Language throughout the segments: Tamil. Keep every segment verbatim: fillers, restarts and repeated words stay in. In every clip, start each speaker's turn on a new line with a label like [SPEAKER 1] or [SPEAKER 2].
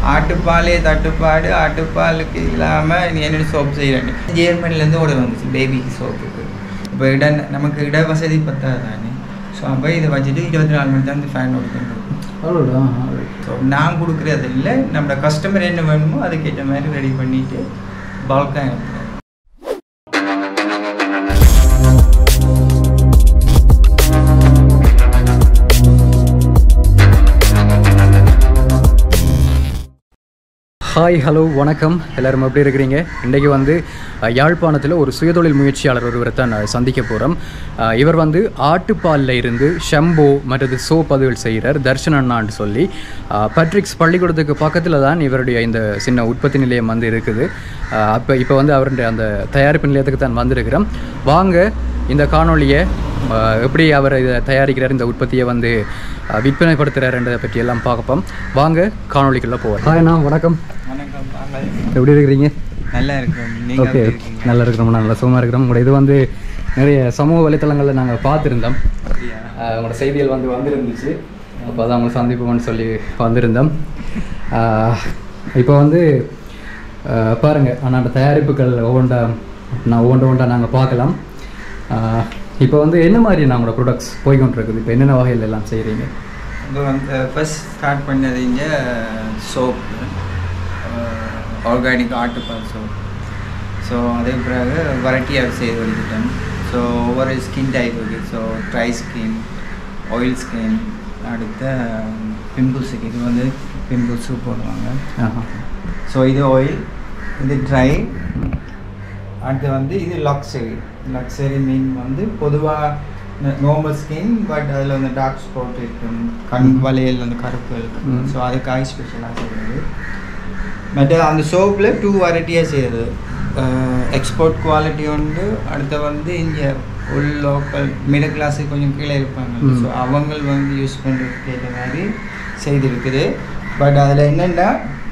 [SPEAKER 1] ஆட்டுப்பாலே தட்டுப்பாடு ஆட்டுப்பாலுக்கு இல்லாமல் நீ என்ன சோப் செய்கிறேன். ஜெர்மனிலேருந்து ஓட வந்துச்சு பேபிக்கு சோப்புக்கு. இப்போ இட நமக்கு இட வசதி பத்தாது தானே. ஸோ அப்போ இதை வச்சுட்டு இருபத்தி நாலு மணி தான் இந்த ஃபேன் ஓடிக்கிட்டு. ஸோ நான் கொடுக்குறது இல்லை, நம்மளோட கஸ்டமர் என்ன வேணுமோ அதுக்கேற்ற மாதிரி ரெடி பண்ணிவிட்டு பல்காக எனக்கு.
[SPEAKER 2] ஹாய் ஹலோ வணக்கம், எல்லோரும் எப்படி இருக்கிறீங்க? இன்றைக்கி வந்து யாழ்ப்பாணத்தில் ஒரு சுயதொழில் முயற்சியாளர் ஒருவரை தான் சந்திக்க போகிறோம். இவர் வந்து ஆட்டுப்பாலில் இருந்து ஷம்போ மற்றது சோப் அதுகள் செய்கிறார், தர்ஷன் அண்ணான்னு சொல்லி. பட்ரிக்ஸ் பள்ளிக்கூடத்துக்கு பக்கத்தில் தான் இவருடைய இந்த சின்ன உற்பத்தி நிலையம் வந்து இருக்குது. அப்போ இப்போ வந்து அவருடைய அந்த தயாரிப்பு நிலையத்துக்கு தான் வந்திருக்கிறோம். வாங்க இந்த காணொலியை எப்படி அவர் இதை தயாரிக்கிறார், இந்த உற்பத்தியை வந்து விற்பனைப்படுத்துகிறாருன்றதை பற்றியெல்லாம் பார்ப்போம். வாங்க காணொலிக்குள்ளே போவோம். ஹாய் அண்ணா, வணக்கம்.
[SPEAKER 1] வணக்கம்.
[SPEAKER 2] எப்படி இருக்கிறீங்க?
[SPEAKER 1] நல்லா இருக்கிறோம்.
[SPEAKER 2] ஓகே, நல்லா இருக்கிறோம், நல்லா சுகமாக இருக்கிறோம். உங்களோட இது வந்து நிறைய சமூக வலைத்தளங்களில் நாங்கள் பார்த்துருந்தோம். உங்களோட செய்திகள் வந்து வந்துருந்துச்சு. அப்போ தான் அவங்களை சந்திப்போம்னு சொல்லி வந்திருந்தோம். இப்போ வந்து பாருங்கள், ஆனால் தயாரிப்புகள் ஒவ்வொன்றா நான் ஒவ்வொன்று ஒன்றா நாங்கள் பார்க்கலாம். இப்போ வந்து என்ன மாதிரி நம்மளோட ப்ராடக்ட்ஸ் போய்கொண்டிருக்குது? இப்போ என்னென்ன வகையில் எல்லாம் செய்கிறீங்க?
[SPEAKER 1] இப்போ வந்து ஃபர்ஸ்ட் ஸ்டார்ட் பண்ணது இங்கே சோப், ஆர்கானிக் ஆட்டுப்பால் சோப். ஸோ அதே பிறகு வெரைட்டியாக செய்து வந்துட்டேன். ஸோ ஒவ்வொரு ஸ்கின் டைப் இருக்குது. So dry skin, oil skin, அடுத்த பிம்பிள்ஸுக்கு இது வந்து பிம்பிள்ஸு போடுவாங்க. ஸோ இது ஆயில், இது ட்ரை. அடுத்து வந்து இது லக்ஸரி. லக்ஸரி மீன் வந்து பொதுவாக நார்மல் ஸ்கின், பட் அதில் வந்து டார்க் ஸ்பாட் இருக்கும், கண் வலையில் வந்து கருப்பு இருக்கும். ஸோ அதுக்காக ஸ்பெஷலாக செய்கிறது. மற்ற அந்த சோப்பில் டூ வெரைட்டியாக செய்கிறது. எக்ஸ்போர்ட் குவாலிட்டி உண்டு, அடுத்த வந்து இங்கே உள் லோக்கல் மிடில் கிளாஸுக்கு கொஞ்சம் கீழே இருப்பாங்க. ஸோ அவங்க வந்து யூஸ் பண்ணுறதுக்கு ஏற்ற மாதிரி செய்திருக்குது. பட் அதில் என்னென்னா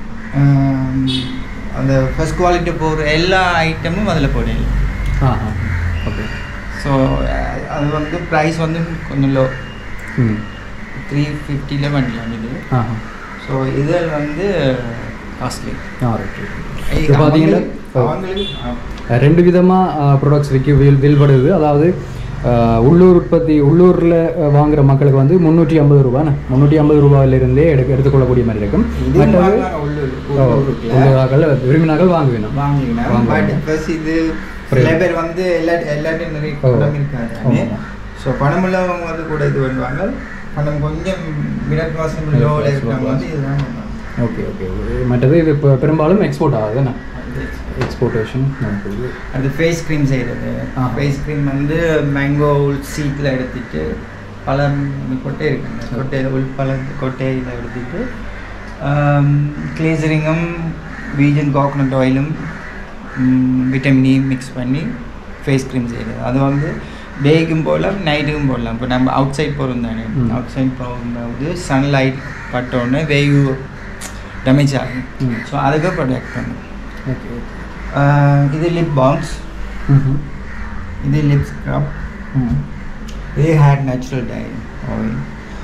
[SPEAKER 1] அந்த ஃபர்ஸ்ட் குவாலிட்டி போகிற எல்லா ஐட்டமும் அதில் போடல.
[SPEAKER 2] ஓகே.
[SPEAKER 1] ஸோ அது வந்து ப்ரைஸ் வந்து கொஞ்சம் லோ, த்ரீ ஃபிஃப்டியில் பண்ணலாம் இது. ஸோ இதில் வந்து காஸ்ட்லி.
[SPEAKER 2] பார்த்தீங்கன்னா ரெண்டு விதமாக ப்ராடக்ட்ஸ் விற்க வில் வில்படுது. அதாவது உள்ளூர் உற்பத்தி, உள்ளூரில் வாங்குகிற மக்களுக்கு வந்து முந்நூற்றி ஐம்பது ரூபாண்ணே முந்நூற்றி ஐம்பது ரூபாயிலிருந்தே எடுக்க எடுத்துக்கொள்ளக்கூடிய மாதிரி இருக்கும். உள்ளூராக்கள் விரும்பினாக்கள் வாங்குவேணும்
[SPEAKER 1] வாங்குவேன். ப்ளஸ் இது சில பேர் வந்து எல்லா எல்லாத்தையும் நிறைய பணம் இருக்காது. ஸோ பணம் உள்ளவங்க வந்து கூட இது பண்ணுவாங்க. பணம் கொஞ்சம் மிடில் கிளாஸ் லோவில் இருக்கிறவங்க வந்து இதுதான் பண்ணுவாங்க.
[SPEAKER 2] Okay okay. மற்றது இது இப்போ பெரும்பாலும் எக்ஸ்போர்ட் ஆகுதுண்ணா, எக்ஸ்போர்ட்டேஷன்.
[SPEAKER 1] அது ஃபேஸ் க்ரீம் செய்கிறது. ஃபேஸ் க்ரீம் வந்து மேங்கோ சீட்டில் எடுத்துட்டு பல கொட்டை இருக்குங்க, கொட்டை உள் பல கொட்டையில் எடுத்துட்டு கிளேசரிங்கும் வீஜன் கோகனட் ஆயிலும் விட்டமின் இ மிக்ஸ் பண்ணி ஃபேஸ் க்ரீம் செய்கிறது. அது வந்து டேக்கும் போடலாம், நைட்டுக்கும் போடலாம். இப்போ நம்ம அவுட் சைட் போகிறோம் தானே, அவுட் சைட் போகும்போது சன்லைட் பட்டோன்னே வெய்வு டேமேஜ் ஆகும். ஸோ அதுக்கு ப்ரொடெக்ட் பண்ணும்.
[SPEAKER 2] ஓகே.
[SPEAKER 1] இது லிப் பாம்ஸ், இது லிப் ஸ்க்ரப், இது ஹேர் நேச்சுரல் டை ஆயில்.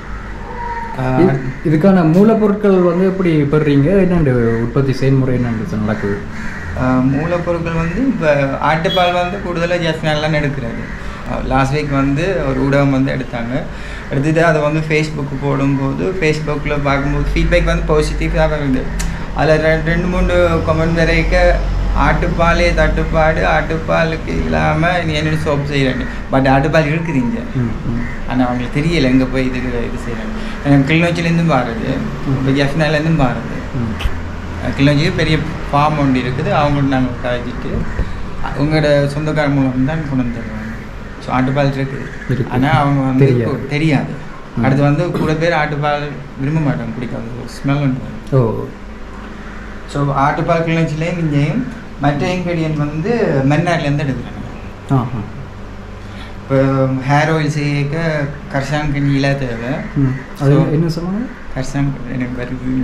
[SPEAKER 2] இதுக்கான மூலப்பொருட்கள் வந்து எப்படி பெறுறீங்க? என்னென்று உற்பத்தி செயல்முறை என்னென்று நடக்குது?
[SPEAKER 1] மூலப்பொருட்கள் வந்து இப்போ ஆட்டுப்பால் வந்து கூடுதலாக ஜஸ்ட்னாலாம் எடுக்கிறது. லாஸ்ட் வீக் வந்து ஒரு ஊடகம் வந்து எடுத்தாங்க. எடுத்துகிட்டு அதை வந்து ஃபேஸ்புக்கு போடும்போது ஃபேஸ்புக்கில் பார்க்கும்போது ஃபீட்பேக் வந்து பாசிட்டிவாக வருது. அதில் ரெண்டு ரெண்டு மூணு கமெண்ட் வரைக்க ஆட்டுப்பாலே தட்டுப்பாடு ஆட்டுப்பாலுக்கு இல்லாமல் நீ என்ன சோப் செய்கிறேன். பட் ஆட்டுப்பால் இருக்குதுங்க, ஆனால் அவங்களுக்கு தெரியலை எங்கே போய் இது இது செய்கிறாங்க. எனக்கு கிளிநொச்சிலேருந்தும் மாறுது, இப்போ ஜஃப்னாலேருந்தும் மாறுது. கிளிநொச்சிக்கு பெரிய ஃபார்ம் ஒன்று இருக்குது, அவங்கள்ட்ட நாங்கள் கழிச்சிட்டு அவங்களோட சொந்தக்கார மூலம் தான் கொண்டு வந்து தருவாங்க. ஸோ ஆட்டுப்பால் இருக்குது, ஆனால் அவங்க வந்து தெரியாது. அடுத்து வந்து கூட பேர் ஆட்டுப்பால் விரும்ப மாட்டாங்க, பிடிக்காது, ஒரு ஸ்மெல் ஒன்று.
[SPEAKER 2] ஓ.
[SPEAKER 1] ஸோ ஆட்டுப்பால் கிளிநொச்சிலேயும் இங்கேயும். மற்ற இன்க்ரீடியன்ட் வந்து மென்னாட்லேருந்து எடுக்கிறாங்க. இப்போ ஹேர் ஆயில் செய்ய கர்சாங்கண்ணியில் தேவை.
[SPEAKER 2] என்ன சொல்லுவாங்க?
[SPEAKER 1] கர்சாங் எனக்கு வருது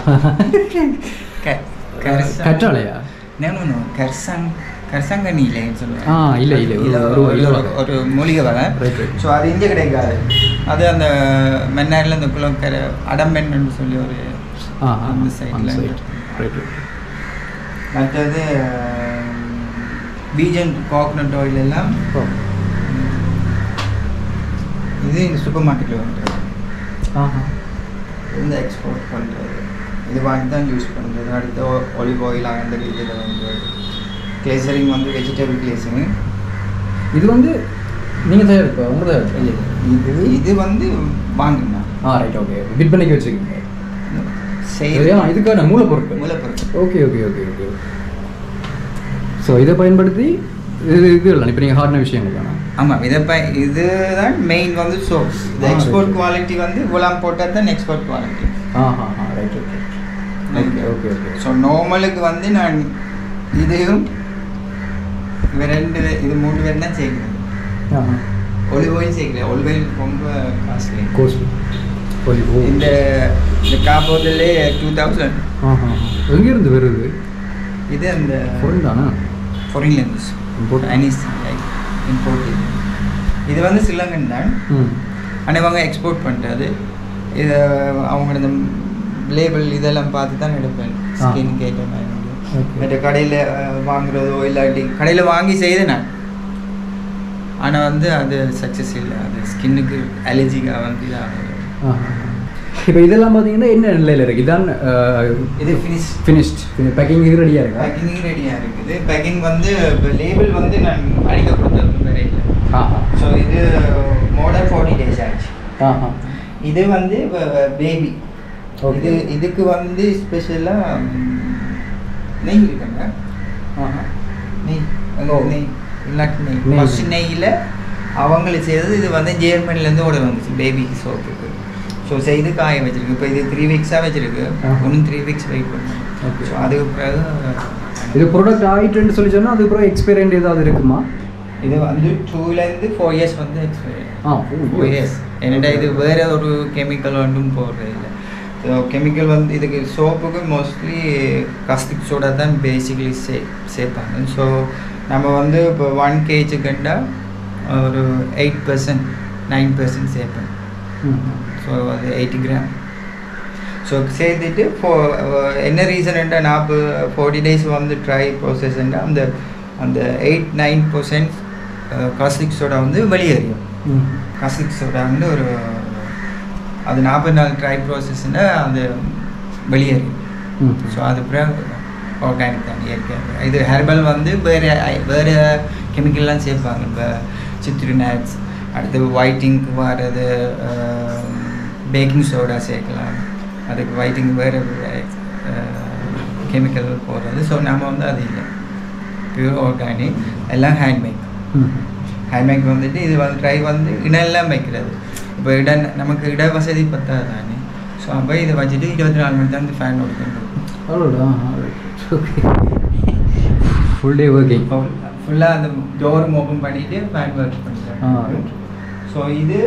[SPEAKER 2] கற்றாழையா?
[SPEAKER 1] நேனு கர்சாங் கர்சாங்கண்ணியிலேன்னு சொல்லுவாங்க.
[SPEAKER 2] ஆ இல்லை இல்லை
[SPEAKER 1] ஒரு மூலிகை வகை. ஸோ அது இங்கே கிடைக்காது. அது அந்த மென்னாரில் அந்த குளக்கரை அடம்பென்னு சொல்லி ஒரு அந்த சைடில்.
[SPEAKER 2] ரைட்.
[SPEAKER 1] மற்றது பீஜன் கோகனட் ஆயில் எல்லாம் இது இந்த சூப்பர் மார்க்கெட்டில் வந்துடும். இந்த எக்ஸ்போர்ட் பண்ணுறது இது வாங்கி தான் யூஸ் பண்ணுறது. அடுத்து ஒலிவ் ஆயில் அந்த இதில் வந்து கிளேசரிங் வந்து வெஜிடபிள் கிளேசரிங்.
[SPEAKER 2] இது வந்து நீங்கள் தயாரிப்பா உங்கள் தயாரிப்பா?
[SPEAKER 1] இது இது வந்து வாங்குங்க.
[SPEAKER 2] ஆ ரைட். ஓகே. பிட் பண்ணிக்க வச்சுருக்கீங்க.
[SPEAKER 1] சரியா?
[SPEAKER 2] இதுக்கான மூலப்பொருட்கள்.
[SPEAKER 1] மூலப்பொருட்கள்.
[SPEAKER 2] Okay okay okay okay. So இதை பயன்படுத்தி இது இது இல்லை இப்போ நீங்கள் ஹார்ட்ன விஷயங்கள் தானே?
[SPEAKER 1] ஆமாம். இதை ப இதுதான் மெயின் வந்து சோப்ஸ். இந்த எக்ஸ்போர்ட் குவாலிட்டி வந்து இவ்வளோ போட்டால் தான் export quality.
[SPEAKER 2] Ah ah ah right. Okay okay okay okay.
[SPEAKER 1] So நார்மலுக்கு வந்து நான் இதையும் இவ ரெண்டு இது மூணு பேர் தான் சேர்க்குறேன். ஒலிவ் ஆயில் சேர்க்கல. ஒலிவ் ஆயில் ரொம்ப காஸ்ட்லி.
[SPEAKER 2] Costly olive.
[SPEAKER 1] இந்த இந்த காப்போதிலே டூ தௌசண்ட்.
[SPEAKER 2] ஆஹா. எங்கேருந்து வருது
[SPEAKER 1] இது? அந்த
[SPEAKER 2] ஃபாரின் தானே?
[SPEAKER 1] ஃபாரின்லேருந்து இம்போர்ட். அனிஸ் லைக் இம்போர்ட். இது வந்து ஸ்ரீலங்கன் தான். ஆனால் இவங்க எக்ஸ்போர்ட் பண்ணுறது. இது அவங்களோட இந்த லேபிள் இதெல்லாம் பார்த்து தான் எடுப்பேன். ஸ்கின் கேட்ட மாதிரி மற்ற கடையில் வாங்குறதோ இல்லாட்டி கடையில் வாங்கி செய்து நான். ஆனால் வந்து அது சக்ஸஸ் இல்லை. அது ஸ்கின்னுக்கு அலர்ஜிக்காக வந்து இதாக.
[SPEAKER 2] இப்போ இதெல்லாம் பார்த்தீங்கன்னா என்ன நிலையில் இருக்குது? இதான்
[SPEAKER 1] இது ஃபினிஷ்
[SPEAKER 2] ஃபினிஷ்ட் பேக்கிங் இது ரெடியாக இருக்குது.
[SPEAKER 1] பேக்கிங் ரெடியாக இருக்குது. பேக்கிங் வந்து இப்போ லேபிள் வந்து நான் அடிக்க கொடுத்தது வேற இல்லை.
[SPEAKER 2] ஆ.
[SPEAKER 1] ஸோ இது மோர் ஃபார்ட்டி டேஸ் ஆச்சு.
[SPEAKER 2] ஆ.
[SPEAKER 1] இது வந்து பேபி. இது இதுக்கு வந்து ஸ்பெஷலாக நெய் இருக்குங்க.
[SPEAKER 2] ஆஹா.
[SPEAKER 1] நெய் நெய் இல்லாட்டி நெய் ஃபஸ்ட் நெய்யில் அவங்களுக்கு செய்தது. இது வந்து ஜெர்மனிலேருந்து ஓட வந்துச்சு பேபி சோப்புக்கு. ஸோ செய்து காய வச்சிருக்கு. இப்போ இது த்ரீ வீக்ஸாக வச்சிருக்கு. இன்னும் த்ரீ வீக்ஸ் வெயிட் பண்ணுங்க. ஸோ அதுக்கு பிறகு
[SPEAKER 2] இது ப்ராடக்ட் ஆகிட்டுன்னு சொல்லி சொன்னால் அதுக்கு பிறகு எக்ஸ்பைரி ஏதாவது இருக்குமா?
[SPEAKER 1] இது வந்து டூலேருந்து ஃபோர் இயர்ஸ் வந்து எக்ஸ்பைரி.
[SPEAKER 2] Ah
[SPEAKER 1] four years. என்னடா இது வேறு ஒரு கெமிக்கல் ஒன்றும் போடுறது இல்லை. ஸோ கெமிக்கல் வந்து இதுக்கு சோப்புக்கு மோஸ்ட்லி காஸ்டிக் சோடா தான் பேசிக்கலி சே சேர்ப்பாங்க. ஸோ நம்ம வந்து இப்போ ஒன் கேஜி கண்டா ஒரு எயிட் பர்சன்ட் நைன் பர்சன்ட் சேர்ப்பேன். ஸோ அது எயிட்டி கிராம். ஸோ சேர்த்துட்டு ஃபோ என்ன ரீசன்ண்டா நான் இப்போ ஃபோர்ட்டி டேஸ் வந்து ட்ரை ப்ராசஸ்ண்டா அந்த அந்த eight nine percent caustic soda வந்து வெளியேறியும். காஸ்டிக் சோடா வந்து ஒரு அது நாற்பது நாள் ட்ரை ப்ராசஸ்ன்னா அது வெளியேறியும். ஸோ அது பிறகு ஆர்கானிக் தான் இயற்கையாக. இது ஹெர்பல் வந்து வேறு வேறு கெமிக்கல்லாம் சேர்ப்பாங்க. இப்போ சிட்ரினேட்ஸ், அடுத்து ஒயிட்டிங்க்கு வர்றது பேக்கிங் சோடா சேர்க்கலாம். அதுக்கு ஒயிட்டிங் வேறு கெமிக்கல் போடுறது. ஸோ நம்ம வந்து அது இல்லை, பியூர் ஆர்கானிக், எல்லாம் ஹேண்ட்மேக். ஹேண்ட்மேக் வந்துட்டு இது வந்து ட்ரை வந்து இடம்லாம் வைக்கிறது. இப்போ இடம் நமக்கு இட வசதி பத்தாது தானே. ஸோ அப்போ இதை வச்சுட்டு இருபத்தி நாலு மணி தான் இந்த ஃபேன் ஓடிக்கிட்டு
[SPEAKER 2] ஃபுல் டே ஒர்க்கிங்.
[SPEAKER 1] ஃபுல்லாக அந்த டோர் ஓப்பன் பண்ணிவிட்டு ஃபேன் ஒர்க் பண்ணுறேன். ஸோ இது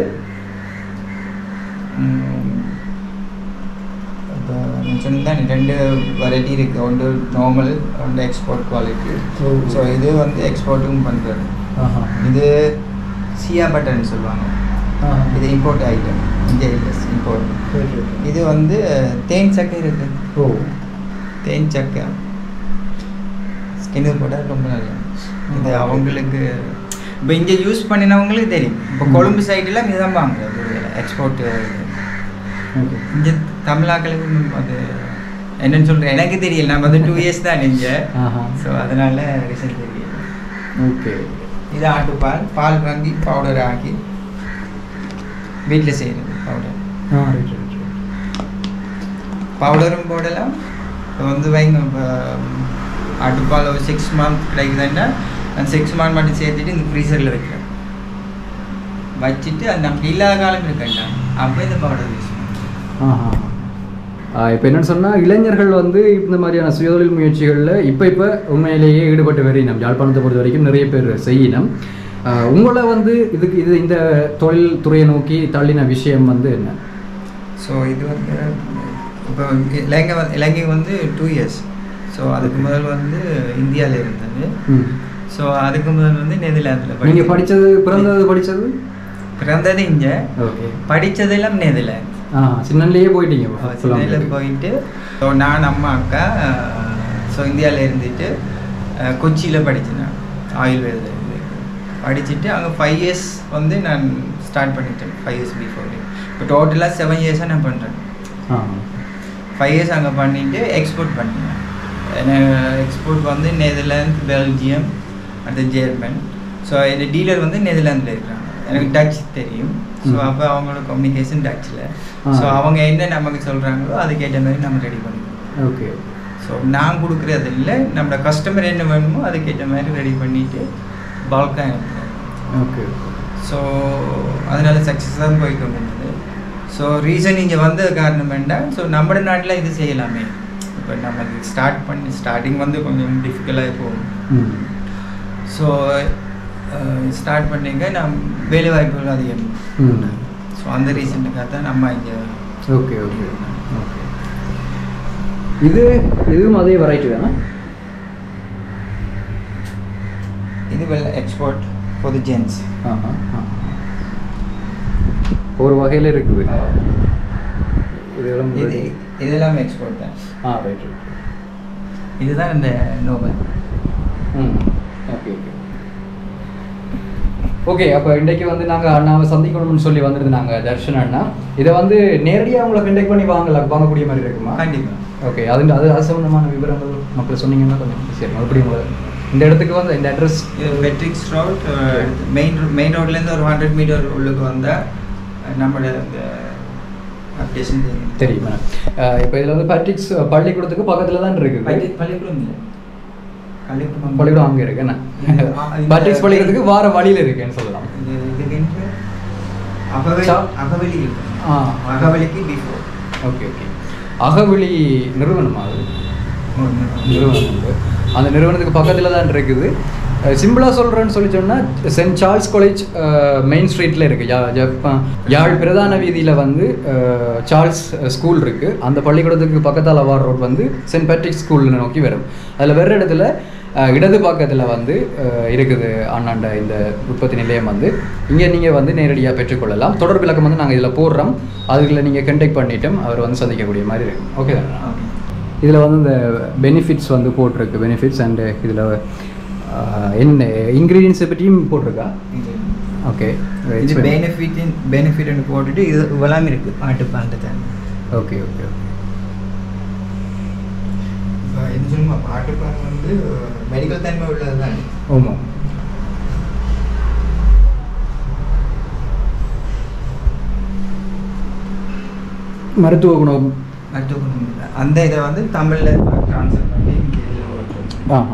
[SPEAKER 1] இப்போ சொன்னதான் ரெண்டு வெரைட்டி இருக்குது. ஒன்று நார்மல், ஒன்று எக்ஸ்போர்ட் குவாலிட்டி. ஸோ இது வந்து எக்ஸ்போர்ட்டும் பண்ணுறது. இது சியா பட்டர்ன்னு சொல்லுவாங்க. இது இம்போர்ட் ஐட்டம், இந்தியா இல்லை இம்போர்ட். இது வந்து தேன் சக்கை இருக்குது. ஓ, தேன் சக்கை ஸ்கின்னு போட்டால் ரொம்ப நல்லா. இது அவங்களுக்கு இப்போ இங்கே யூஸ் பண்ணினவங்களுக்கு தெரியும். இப்போ கொழும்பு சைடில் இதுதான் வாங்குறது எக்ஸ்போர்ட்டு. இங்கே தமிழாக்களுக்கு அது என்னன்னு சொல்கிறேன் எனக்கு தெரியல. நான் வந்து டூ இயர்ஸ் தான் இங்கே. ஸோ அதனால் ரிசல்ட் தெரியல.
[SPEAKER 2] ஓகே.
[SPEAKER 1] இது ஆட்டுப்பால், பால் வாங்கி பவுடர் ஆக்கி வீட்டில் செய்கிறது பவுடர். பவுடரும் போடலாம். இப்போ வந்து வைங்க, இப்போ ஆட்டுப்பால் ஒரு சிக்ஸ் மந்த் கிடைக்குதுன்னா அந்த சிக்ஸ் மந்த் மட்டும் சேர்த்துட்டு இந்த ஃப்ரீசரில் வைக்கிறேன். வச்சுட்டு அது நமக்கு இல்லாத காலம் இருக்கேன்டா அப்போ இந்த பவுடர் யூஸ் பண்ணுவோம்.
[SPEAKER 2] இப்போ என்னென்னு சொன்னால் இளைஞர்கள் வந்து இந்த மாதிரியான சுயதொழில் முயற்சிகளில் இப்போ இப்போ உண்மையிலேயே ஈடுபட்டு வரையும் நம்ம யாழ்ப்பாணத்தை பொறுத்த வரைக்கும் நிறைய பேர் செய்யணும். உங்களை வந்து இதுக்கு இது இந்த தொழில் துறையை நோக்கி தள்ளின விஷயம் வந்து என்ன?
[SPEAKER 1] ஸோ இது வந்து இப்போ இலங்கை இலங்கை வந்து டூ இயர்ஸ். ஸோ அதுக்கு முதல் வந்து இந்தியாவில் இருந்தது. ஸோ அதுக்கு முதல் வந்து நெதர்லாந்தில்.
[SPEAKER 2] நீங்கள் படித்தது பிறந்தது படித்தது
[SPEAKER 1] பிறந்தது இங்கே, படித்ததெல்லாம் நெதர்லாந்து.
[SPEAKER 2] ஆ சின்னலேயே போயிட்டீங்க?
[SPEAKER 1] சின்னையில் போயிட்டு ஸோ நான் அம்மா அக்கா ஸோ இந்தியாவில் இருந்துட்டு கொச்சியில் படித்தேன். நான் ஆயுர்வேதில் படிச்சுட்டு அங்கே ஃபைவ் இயர்ஸ் வந்து நான் ஸ்டார்ட் பண்ணிட்டேன். Five years before. இப்போ டோட்டலாக செவன் இயர்ஸாக நான் பண்ணுறேன். ஃபைவ் இயர்ஸ் அங்கே பண்ணிவிட்டு எக்ஸ்போர்ட் பண்ணிட்டேன். எக்ஸ்போர்ட் வந்து நெதர்லாந்து, பெல்ஜியம், அடுத்து ஜெர்மன். ஸோ என்னோட டீலர் வந்து நெதர்லாந்தில் இருக்கிறாங்க. எனக்கு டச் தெரியும். ஸோ அப்போ அவங்களோட கம்யூனிகேஷன் டச்சில். ஸோ அவங்க என்ன நமக்கு சொல்கிறாங்களோ அதுக்கேற்ற மாதிரி நம்ம ரெடி பண்ணிடுவோம்.
[SPEAKER 2] ஓகே.
[SPEAKER 1] ஸோ நான் கொடுக்குறது இல்லை, நம்மளோட கஸ்டமர் என்ன வேணுமோ அதுக்கேற்ற மாதிரி ரெடி பண்ணிவிட்டு பல்காக அனுப்புகிறோம்.
[SPEAKER 2] ஓகே.
[SPEAKER 1] ஸோ அதனால் சக்ஸஸ் தான் போயிட்டு இருந்தது. ஸோ ரீசன் இங்கே வந்தது காரணம் வேண்டாம். ஸோ நம்ம நாட்டில் இது செய்யலாமே. இப்போ நமக்கு ஸ்டார்ட் பண்ணி ஸ்டார்டிங் வந்து கொஞ்சம் டிஃபிகல்ட்டாக போகும். ஸோ ஸ்டார்ட் பண்ணிங்க நம் வேலை வாய்ப்புகள் அதிகம். ஸோ அந்த ரீசனுக்காக தான் நம்ம இங்கே.
[SPEAKER 2] Okay okay okay. இது இதுவும் அதே வெரைட்டி தானே?
[SPEAKER 1] இது வெல் எக்ஸ்போர்ட் ஃபார் தி ஜென்ஸ்.
[SPEAKER 2] ஒரு வகையில் இருக்குது.
[SPEAKER 1] இது இதெல்லாம் எக்ஸ்போர்ட் தான்.
[SPEAKER 2] Ah right right.
[SPEAKER 1] இதுதான் இந்த நோபல்.
[SPEAKER 2] ம் ஓகே ஓகே ஓகே. அப்போ இன்றைக்கு வந்து நாங்கள் அண்ணாவை சந்திக்கணும்னு சொல்லி வந்துருது நாங்கள் தர்ஷன் அண்ணா. இதை வந்து நேரடியாக உங்களை கண்டெக்ட் பண்ணி வாங்கலாம், வாங்கக்கூடிய மாதிரி இருக்குமா?
[SPEAKER 1] கண்டிப்பாக.
[SPEAKER 2] ஓகே. அது அது அது சம்பந்தமான விவரங்கள் மக்கள் சொன்னீங்கன்னா கொஞ்சம் சரி. மறுபடியும் உங்களை இந்த இடத்துக்கு வந்து இந்த அட்ரஸ்
[SPEAKER 1] மெட்ரிக்ஸ் ரோட் மெயின் மெயின் ரோட்லேருந்து ஒரு ஹண்ட்ரட் மீட்டர் உள்ளுக்கு வந்தால் நம்மளோட இந்த அப்டேஷன் தெரியும்.
[SPEAKER 2] தெரியுமா? இப்போ இதில் வந்து பேட்ரிக்ஸ் பள்ளிக்கூடத்துக்கு பக்கத்தில் தான் இருக்குது.
[SPEAKER 1] பள்ளிக்கூடம் இல்லை, பள்ளிக்கூடம்
[SPEAKER 2] பள்ளிக்கூடம் அங்கே இருக்கு என்ன? பேட்ரிக்ஸ் பள்ளிக்கூடத்துக்கு வார வழியில் இருக்குன்னு சொல்லலாம்.
[SPEAKER 1] அகவெளி இருக்கு.
[SPEAKER 2] ஆ
[SPEAKER 1] அகவெளிக்கு பிஃபோர்.
[SPEAKER 2] Okay okay. அகவெளி நிறுவனமா? அது நிறுவனம் உண்டு. அந்த நிறுவனத்துக்கு பக்கத்தில் தான் இருக்குது. சிம்பிளாக சொல்கிறேன்னு சொல்லி சொன்னால் சென்ட் சார்ல்ஸ் காலேஜ் மெயின் ஸ்ட்ரீட்டில் இருக்குது. யா ஜப்பான் யாழ் பிரதான வீதியில் வந்து சார்ல்ஸ் ஸ்கூல் இருக்குது. அந்த பள்ளிக்கூடத்துக்கு பக்கத்தால் வார் ரோட் வந்து சென்ட் பேட்ரிக் ஸ்கூலில் நோக்கி வரும். அதில் வேறு இடத்துல இடது பக்கத்தில் வந்து இருக்குது அண்ணாண்ட இந்த உற்பத்தி நிலையம். வந்து இங்கே நீங்கள் வந்து நேரடியாக பெற்றுக்கொள்ளலாம். தொடர்பு இலக்கம் வந்து நாங்கள் இதில் போடுறோம். அதுக்குள்ள நீங்கள் கண்டெக்ட் பண்ணிட்டோம் அவர் வந்து சந்திக்கக்கூடிய மாதிரி இருக்கும். ஓகே தானே? இதில் வந்து இந்த பெனிஃபிட்ஸ் வந்து போட்டிருக்கு. பெனிஃபிட்ஸ் அண்டு இதில் என்ன இன்க்ரீடியன்ஸை பற்றியும் போட்டிருக்கா? ஓகே.
[SPEAKER 1] இது பெனிஃபிட் பெனிஃபிட்னு போட்டுட்டு இது இவ்வளவு இருக்குது ஆட்டுப்பால் தண்ணி.
[SPEAKER 2] Okay okay okay.
[SPEAKER 1] இப்போ என்ன சொல்லுமா ஆட்டுப்பால் வந்து மெடிக்கல் தன்மை உள்ளது தானே?
[SPEAKER 2] ஆமாம். மருத்துவ குணம்
[SPEAKER 1] மருத்துவ குணம் இல்லை. அந்த இதை வந்து தமிழில் ட்ரான்ஸ்ஃபர் பண்ணி
[SPEAKER 2] ஆஹா.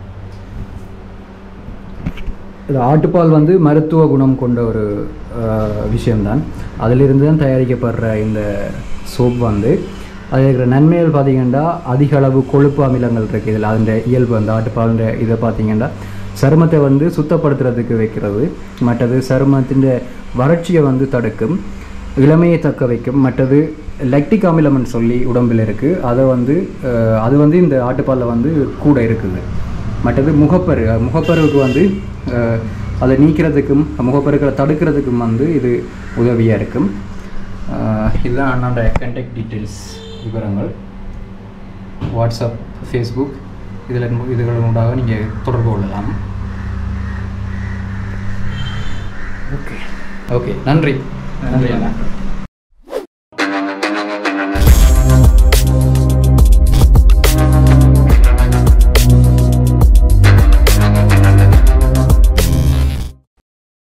[SPEAKER 2] இது ஆட்டுப்பால் வந்து மருத்துவ குணம் கொண்ட ஒரு விஷயம்தான். அதிலிருந்து தான் தயாரிக்கப்படுற இந்த சோப் வந்து அதில் இருக்கிற நன்மைகள் பார்த்திங்கன்னா அதிக அளவு கொழுப்பு அமிலங்கள் இருக்குது இதில். அதோட இயல்பு அந்த ஆட்டுப்பால் இதை பார்த்திங்கன்னா சருமத்தை வந்து சுத்தப்படுத்துறதுக்கு வைக்கிறது. மற்றது சருமத்தின் வறட்சியை வந்து தடுக்கும், இளமையை தக்க வைக்கும். மற்றது லெக்டிக் அமிலம்னு சொல்லி உடம்பில் இருக்குது. அதை வந்து அது வந்து இந்த ஆட்டுப்பாலில் வந்து கூட இருக்குது. மற்றது முகப்பரு முகப்பருவுக்கு வந்து அதை நீக்கிறதுக்கும் முகப்பருக்களை தடுக்கிறதுக்கும் வந்து இது உதவியாக இருக்கும். இதுதான் அண்ணாண்ட கான்டாக்ட் டீட்டெயில்ஸ் விவரங்கள். வாட்ஸ்அப், ஃபேஸ்புக் இதில் இதுகள் உண்டாக நீங்கள் தொடர்பு கொள்ளலாம். Okay okay. நன்றி நன்றி அண்ணா.